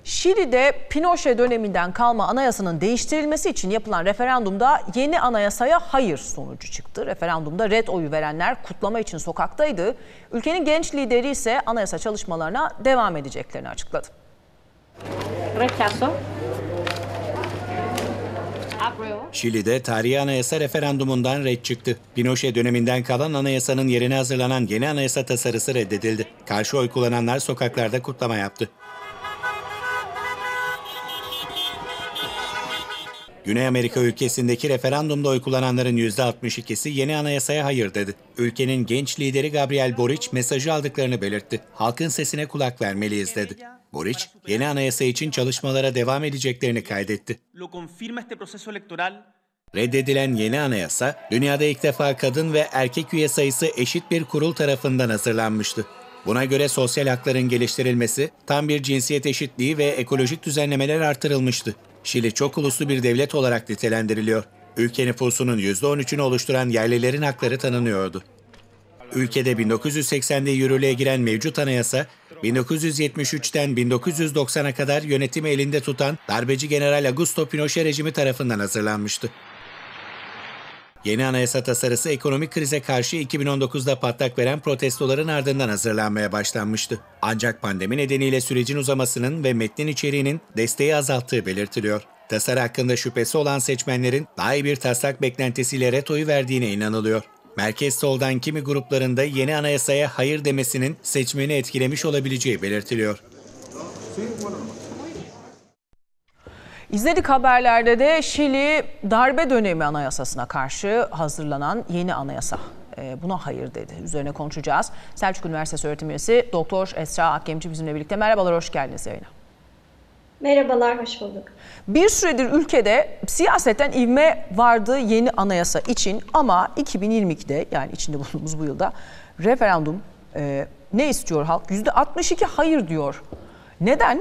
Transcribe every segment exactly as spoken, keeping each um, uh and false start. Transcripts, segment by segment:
Şili'de Pinochet döneminden kalma anayasanın değiştirilmesi için yapılan referandumda yeni anayasaya hayır sonucu çıktı. Referandumda red oyu verenler kutlama için sokaktaydı. Ülkenin genç lideri ise anayasa çalışmalarına devam edeceklerini açıkladı. Şili'de tarihi anayasa referandumundan red çıktı. Pinochet döneminden kalan anayasanın yerine hazırlanan yeni anayasa tasarısı reddedildi. Karşı oy kullananlar sokaklarda kutlama yaptı. Güney Amerika ülkesindeki referandumda oy kullananların yüzde altmış ikisi yeni anayasaya hayır dedi. Ülkenin genç lideri Gabriel Boric mesajı aldıklarını belirtti. Halkın sesine kulak vermeliyiz dedi. Boric, yeni anayasa için çalışmalara devam edeceklerini kaydetti. Reddedilen yeni anayasa, dünyada ilk defa kadın ve erkek üye sayısı eşit bir kurul tarafından hazırlanmıştı. Buna göre sosyal hakların geliştirilmesi, tam bir cinsiyet eşitliği ve ekolojik düzenlemeler artırılmıştı. Şili çok uluslu bir devlet olarak nitelendiriliyor. Ülke nüfusunun yüzde on üçünü oluşturan yerlilerin hakları tanınıyordu. Ülkede bin dokuz yüz seksende yürürlüğe giren mevcut anayasa, bin dokuz yüz yetmiş üçten bin dokuz yüz doksana kadar yönetimi elinde tutan darbeci General Augusto Pinochet rejimi tarafından hazırlanmıştı. Yeni anayasa tasarısı ekonomik krize karşı iki bin on dokuzda patlak veren protestoların ardından hazırlanmaya başlanmıştı. Ancak pandemi nedeniyle sürecin uzamasının ve metnin içeriğinin desteği azalttığı belirtiliyor. Tasarı hakkında şüphesi olan seçmenlerin daha iyi bir taslak beklentisiyle ret oyu verdiğine inanılıyor. Merkez soldan kimi gruplarında yeni anayasaya hayır demesinin seçmeni etkilemiş olabileceği belirtiliyor. İzledik haberlerde de Şili darbe dönemi anayasasına karşı hazırlanan yeni anayasa. Buna hayır dedi. Üzerine konuşacağız. Selçuk Üniversitesi öğretim üyesi Doktor Esra Akgemci bizimle birlikte. Merhabalar, hoş geldiniz yayına. Merhabalar, hoş bulduk. Bir süredir ülkede siyasetten ivme vardı yeni anayasa için ama iki bin yirmi ikide yani içinde bulunduğumuz bu yılda referandum e, ne istiyor halk? yüzde altmış iki hayır diyor. Neden?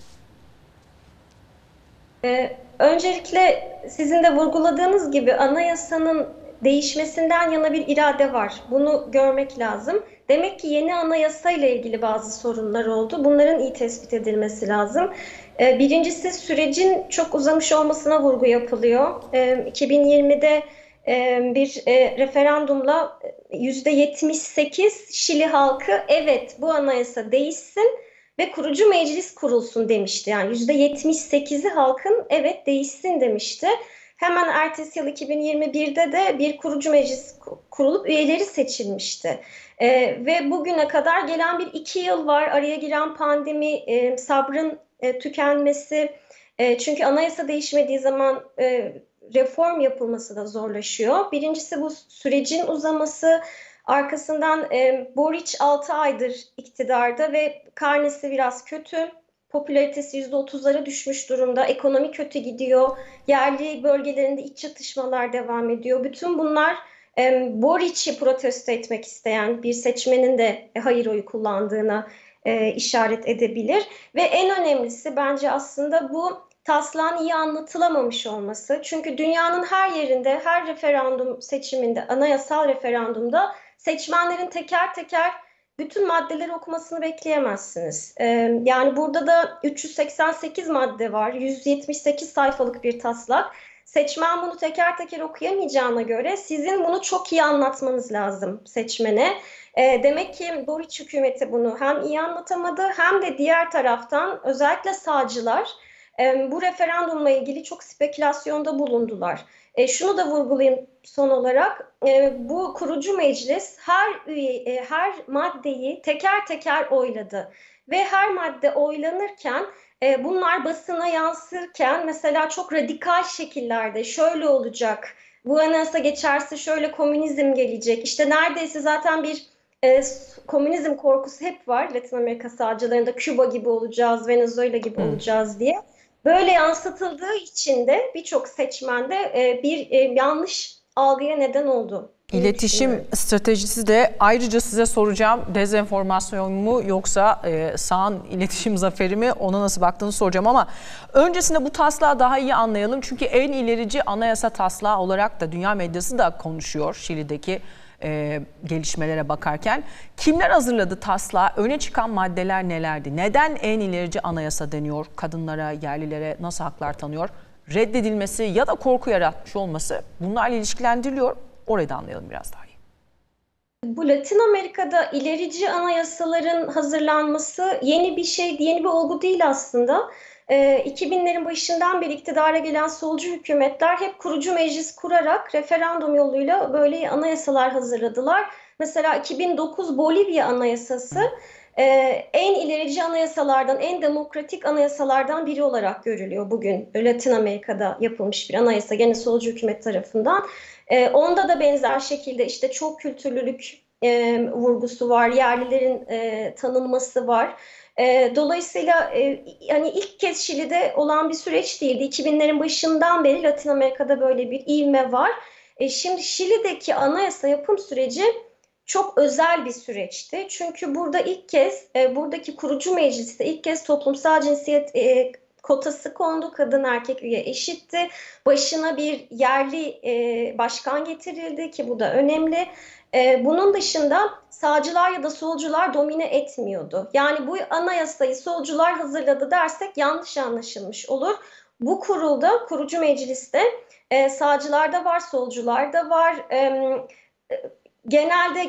Ee, öncelikle sizin de vurguladığınız gibi anayasanın değişmesinden yana bir irade var. Bunu görmek lazım. Demek ki yeni anayasa ile ilgili bazı sorunlar oldu. Bunların iyi tespit edilmesi lazım. Ee, birincisi sürecin çok uzamış olmasına vurgu yapılıyor. Ee, iki bin yirmide e, bir e, referandumla yüzde yetmiş sekiz Şili halkı evet bu anayasa değişsin ve kurucu meclis kurulsun demişti. Yani yüzde yetmiş sekizi halkın evet değişsin demişti. Hemen ertesi yıl iki bin yirmi birde de bir kurucu meclis kurulup üyeleri seçilmişti. Ee, ve bugüne kadar gelen bir iki yıl var. Araya giren pandemi, e, sabrın e, tükenmesi. E, çünkü anayasa değişmediği zaman e, reform yapılması da zorlaşıyor. Birincisi bu sürecin uzaması. Arkasından e, Boric altı aydır iktidarda ve karnesi biraz kötü. Popülaritesi yüzde otuzlara düşmüş durumda. Ekonomi kötü gidiyor. Yerli bölgelerinde iç çatışmalar devam ediyor. Bütün bunlar e, Boric'i protesto etmek isteyen bir seçmenin de e, hayır oyu kullandığına e, işaret edebilir. Ve en önemlisi bence aslında bu taslağın iyi anlatılamamış olması. Çünkü dünyanın her yerinde, her referandum seçiminde, anayasal referandumda seçmenlerin teker teker bütün maddeleri okumasını bekleyemezsiniz. Ee, yani burada da üç yüz seksen sekiz madde var, yüz yetmiş sekiz sayfalık bir taslak. Seçmen bunu teker teker okuyamayacağına göre sizin bunu çok iyi anlatmanız lazım seçmene. Ee, demek ki Boric hükümeti bunu hem iyi anlatamadı hem de diğer taraftan özellikle sağcılar e, bu referandumla ilgili çok spekülasyonda bulundular. E, şunu da vurgulayayım son olarak, e, bu kurucu meclis her üye, e, her maddeyi teker teker oyladı ve her madde oylanırken e, bunlar basına yansırken mesela çok radikal şekillerde şöyle olacak, bu anayasa geçerse şöyle komünizm gelecek, işte neredeyse zaten bir e, komünizm korkusu hep var Latin Amerika sağcılarında, Küba gibi olacağız, Venezuela gibi hmm. olacağız diye. Böyle yansıtıldığı için de birçok seçmende e, bir e, yanlış algıya neden oldu. İletişim stratejisi de ayrıca size soracağım. Dezenformasyon mu yoksa e, sağın iletişim zaferi mi, ona nasıl baktığını soracağım ama öncesinde bu taslağı daha iyi anlayalım. Çünkü en ilerici anayasa taslağı olarak da dünya medyası da konuşuyor Şili'deki e, gelişmelere bakarken. Kimler hazırladı taslağı? Öne çıkan maddeler nelerdi? Neden en ilerici anayasa deniyor? Kadınlara, yerlilere nasıl haklar tanıyor? Reddedilmesi ya da korku yaratmış olması bunlarla ilişkilendiriliyor. Orayı da anlayalım biraz daha iyi. Bu Latin Amerika'da ilerici anayasaların hazırlanması yeni bir şey, yeni bir olgu değil aslında. E, iki binlerin başından beri iktidara gelen solcu hükümetler hep kurucu meclis kurarak referandum yoluyla böyle anayasalar hazırladılar. Mesela iki bin dokuz Bolivya Anayasası e, en ilerici anayasalardan, en demokratik anayasalardan biri olarak görülüyor bugün. Latin Amerika'da yapılmış bir anayasa gene solcu hükümet tarafından. E, onda da benzer şekilde işte çok kültürlülük e, vurgusu var, yerlilerin e, tanınması var. E, dolayısıyla e, yani ilk kez Şili'de olan bir süreç değildi. iki binlerin başından beri Latin Amerika'da böyle bir ivme var. E, şimdi Şili'deki anayasa yapım süreci çok özel bir süreçti. Çünkü burada ilk kez, e, buradaki kurucu mecliste ilk kez toplumsal cinsiyet e, kotası kondu. Kadın erkek üye eşitti. Başına bir yerli e, başkan getirildi ki bu da önemli. E, bunun dışında sağcılar ya da solcular domine etmiyordu. Yani bu anayasayı solcular hazırladı dersek yanlış anlaşılmış olur. Bu kurulda, kurucu mecliste e, sağcılar da var, solcular da var. E, genelde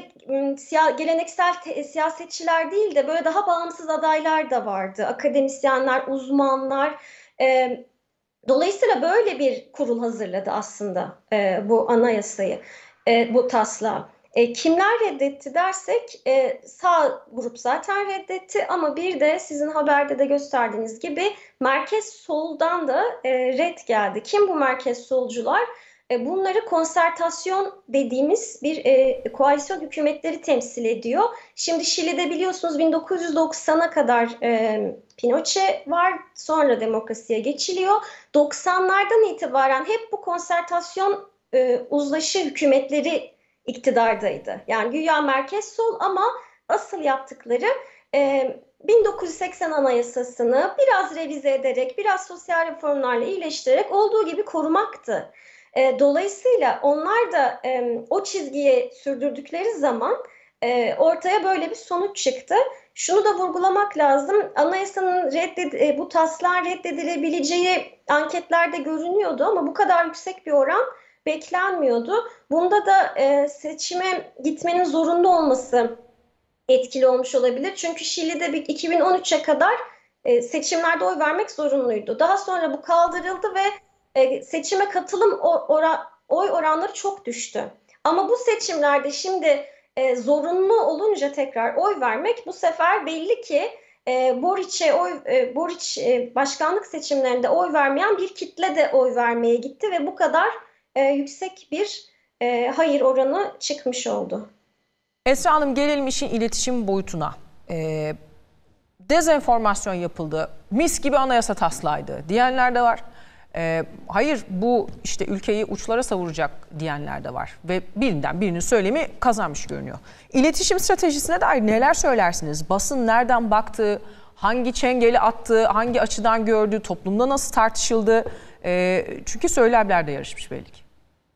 geleneksel siyasetçiler değil de böyle daha bağımsız adaylar da vardı. Akademisyenler, uzmanlar. E, dolayısıyla böyle bir kurul hazırladı aslında e, bu anayasayı, e, bu taslağı. E, kimler reddetti dersek e, sağ grup zaten reddetti ama bir de sizin haberde de gösterdiğiniz gibi merkez soldan da e, red geldi. Kim bu merkez solcular? E, bunları konsertasyon dediğimiz bir e, koalisyon hükümetleri temsil ediyor. Şimdi Şili'de biliyorsunuz bin dokuz yüz doksana kadar e, Pinochet var, sonra demokrasiye geçiliyor. doksanlardan itibaren hep bu konsertasyon e, uzlaşı hükümetleri iktidardaydı. Yani güya merkez sol ama asıl yaptıkları e, bin dokuz yüz seksen Anayasası'nı biraz revize ederek, biraz sosyal reformlarla iyileştirerek olduğu gibi korumaktı. E, dolayısıyla onlar da e, o çizgiye sürdürdükleri zaman e, ortaya böyle bir sonuç çıktı. Şunu da vurgulamak lazım. Anayasanın redded e, bu taslağın reddedilebileceği anketlerde görünüyordu ama bu kadar yüksek bir oran beklenmiyordu. Bunda da e, seçime gitmenin zorunlu olması etkili olmuş olabilir. Çünkü Şili'de bir iki bin on üçe kadar e, seçimlerde oy vermek zorunluydu. Daha sonra bu kaldırıldı ve e, seçime katılım ora, oy oranları çok düştü. Ama bu seçimlerde şimdi e, zorunlu olunca tekrar oy vermek bu sefer belli ki e, Boriç'e oy e, Boriç e, başkanlık seçimlerinde oy vermeyen bir kitle de oy vermeye gitti ve bu kadar e, yüksek bir e, hayır oranı çıkmış oldu. Esra Hanım, gelelim işin iletişim boyutuna. Ee, dezenformasyon yapıldı, mis gibi anayasa taslağıydı diyenler de var. Ee, hayır bu işte ülkeyi uçlara savuracak diyenler de var. Ve birinden birinin söylemi kazanmış görünüyor. İletişim stratejisine dair neler söylersiniz? Basın nereden baktı, hangi çengeli attı, hangi açıdan gördü, toplumda nasıl tartışıldı? Ee, çünkü söylemler de yarışmış belli ki.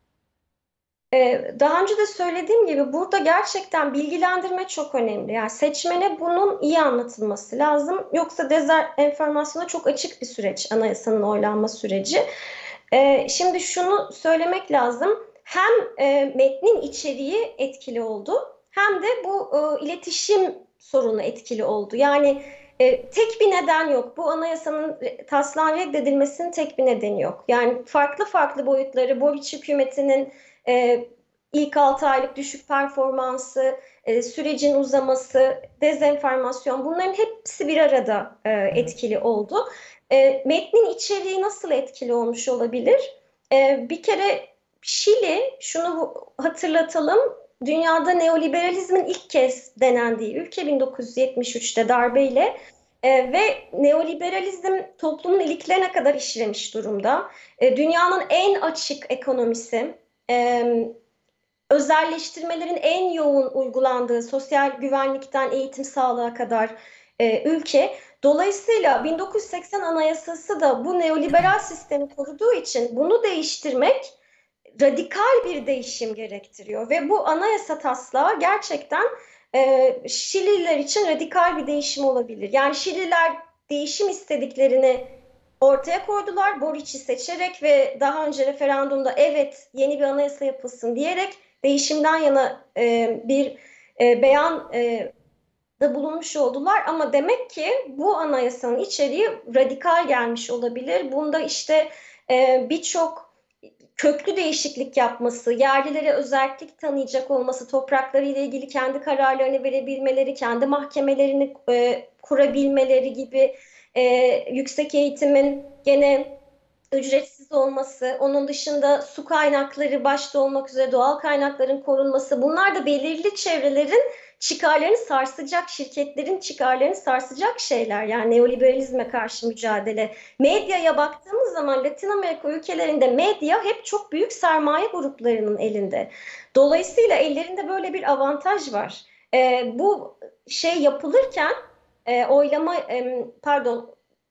Daha önce de söylediğim gibi burada gerçekten bilgilendirme çok önemli. Yani seçmene bunun iyi anlatılması lazım. Yoksa dezenformasyona çok açık bir süreç anayasanın oylanma süreci. Şimdi şunu söylemek lazım. Hem metnin içeriği etkili oldu hem de bu iletişim sorunu etkili oldu. Yani tek bir neden yok. Bu anayasanın taslağın reddedilmesinin tek bir nedeni yok. Yani farklı farklı boyutları, Boriç hükümetinin Ee, ilk altı aylık düşük performansı, e, sürecin uzaması, dezenformasyon bunların hepsi bir arada e, etkili oldu. E, metnin içeriği nasıl etkili olmuş olabilir? E, bir kere Şili, şunu hatırlatalım, dünyada neoliberalizmin ilk kez denendiği ülke bin dokuz yüz yetmiş üçte darbeyle. E, ve neoliberalizm toplumun iliklerine kadar işlemiş durumda. E, dünyanın en açık ekonomisi, Ee, özelleştirmelerin en yoğun uygulandığı sosyal güvenlikten eğitim sağlığa kadar e, ülke. Dolayısıyla bin dokuz yüz seksen Anayasası da bu neoliberal sistemi koruduğu için bunu değiştirmek radikal bir değişim gerektiriyor ve bu anayasa taslağı gerçekten e, Şililer için radikal bir değişim olabilir. Yani Şililer değişim istediklerini ortaya koydular Boriç'i seçerek ve daha önce referandumda evet yeni bir anayasa yapılsın diyerek değişimden yana e, bir e, beyan e, da bulunmuş oldular. Ama demek ki bu anayasanın içeriği radikal gelmiş olabilir. Bunda işte e, birçok köklü değişiklik yapması, yerlilere özellik tanıyacak olması, toprakları ile ilgili kendi kararlarını verebilmeleri, kendi mahkemelerini e, kurabilmeleri gibi, e, yüksek eğitimin gene ücretsiz olması, onun dışında su kaynakları başta olmak üzere doğal kaynakların korunması, bunlar da belirli çevrelerin çıkarlarını sarsacak, şirketlerin çıkarlarını sarsacak şeyler. Yani neoliberalizme karşı mücadele. Medyaya baktığımız zaman Latin Amerika ülkelerinde medya hep çok büyük sermaye gruplarının elinde. Dolayısıyla ellerinde böyle bir avantaj var. E, bu şey yapılırken e, oylama e, pardon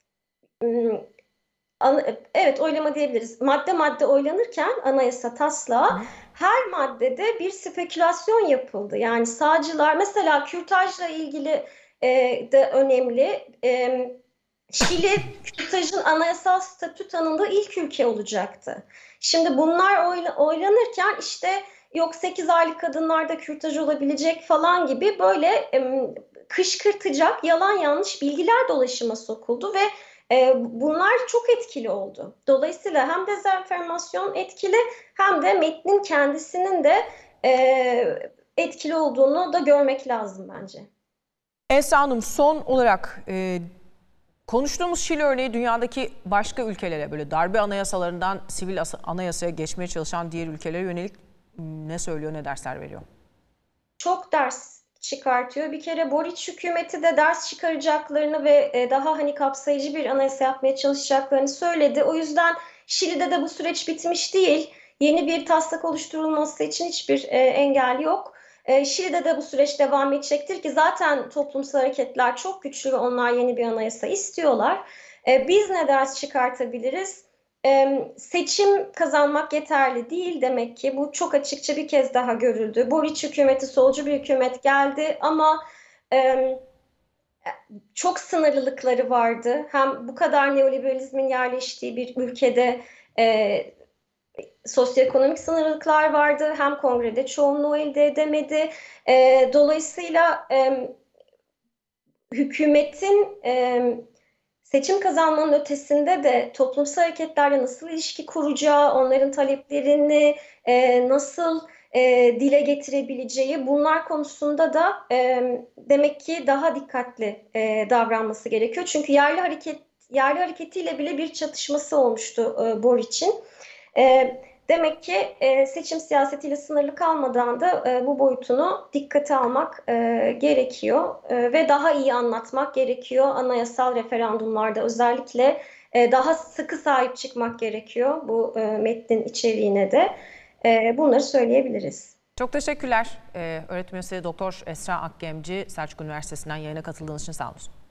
evet oylama diyebiliriz. Madde madde oylanırken anayasa taslağı her maddede bir spekülasyon yapıldı. Yani sağcılar mesela kürtajla ilgili e, de önemli. E, Şili kürtajın anayasal statü tanındığı ilk ülke olacaktı. Şimdi bunlar oyla, oylanırken işte yok sekiz aylık kadınlarda kürtaj olabilecek falan gibi böyle e, kışkırtacak yalan yanlış bilgiler dolaşıma sokuldu ve e, bunlar çok etkili oldu. Dolayısıyla hem dezenformasyon etkili hem de metnin kendisinin de e, etkili olduğunu da görmek lazım bence. Esra Hanım, son olarak e, konuştuğumuz Şili örneği dünyadaki başka ülkelere, böyle darbe anayasalarından sivil anayasaya geçmeye çalışan diğer ülkelere yönelik ne söylüyor, ne dersler veriyor? Çok ders çıkartıyor. Bir kere Boriç hükümeti de ders çıkaracaklarını ve daha hani kapsayıcı bir anayasa yapmaya çalışacaklarını söyledi. O yüzden Şili'de de bu süreç bitmiş değil. Yeni bir taslak oluşturulması için hiçbir e, engel yok. E, Şili'de de bu süreç devam edecektir ki zaten toplumsal hareketler çok güçlü ve onlar yeni bir anayasa istiyorlar. E, biz ne ders çıkartabiliriz? Ee, seçim kazanmak yeterli değil demek ki. Bu çok açıkça bir kez daha görüldü. Boriç hükümeti solcu bir hükümet geldi ama e, çok sınırlılıkları vardı. Hem bu kadar neoliberalizmin yerleştiği bir ülkede e, sosyoekonomik sınırlılıklar vardı. Hem kongrede çoğunluğu elde edemedi. E, dolayısıyla e, hükümetin E, seçim kazanmanın ötesinde de toplumsal hareketlerle nasıl ilişki kuracağı, onların taleplerini e, nasıl e, dile getirebileceği, bunlar konusunda da e, demek ki daha dikkatli e, davranması gerekiyor. Çünkü yerli hareket yerli hareketiyle bile bir çatışması olmuştu e, Boriç'in. E, Demek ki e, seçim siyasetiyle sınırlı kalmadan da e, bu boyutunu dikkate almak e, gerekiyor e, ve daha iyi anlatmak gerekiyor. Anayasal referandumlarda özellikle e, daha sıkı sahip çıkmak gerekiyor bu e, metnin içeriğine de. E, bunları söyleyebiliriz. Çok teşekkürler. Ee, öğretim üyesi Doktor Esra Akgemci, Selçuk Üniversitesi'nden yayına katıldığınız için sağ olun.